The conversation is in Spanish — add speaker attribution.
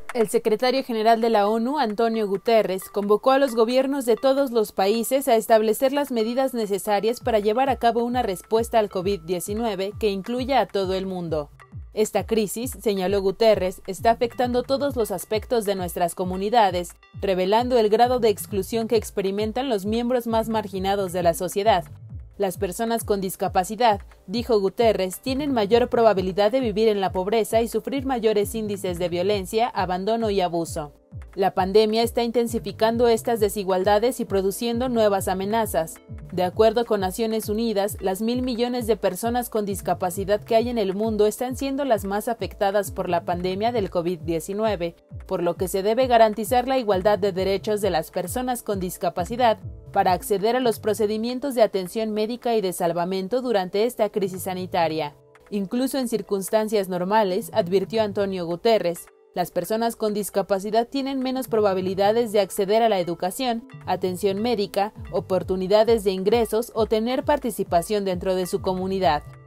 Speaker 1: El secretario general de la ONU, Antonio Guterres, convocó a los gobiernos de todos los países a establecer las medidas necesarias para llevar a cabo una respuesta al COVID-19 que incluya a todo el mundo. Esta crisis, señaló Guterres, está afectando todos los aspectos de nuestras comunidades, revelando el grado de exclusión que experimentan los miembros más marginados de la sociedad. Las personas con discapacidad, dijo Guterres, tienen mayor probabilidad de vivir en la pobreza y sufrir mayores índices de violencia, abandono y abuso. La pandemia está intensificando estas desigualdades y produciendo nuevas amenazas. De acuerdo con Naciones Unidas, las 1.000 millones de personas con discapacidad que hay en el mundo están siendo las más afectadas por la pandemia del COVID-19, por lo que se debe garantizar la igualdad de derechos de las personas con discapacidad para acceder a los procedimientos de atención médica y de salvamento durante esta crisis sanitaria. Incluso en circunstancias normales, advirtió Antonio Guterres, las personas con discapacidad tienen menos probabilidades de acceder a la educación, atención médica, oportunidades de ingresos o tener participación dentro de su comunidad.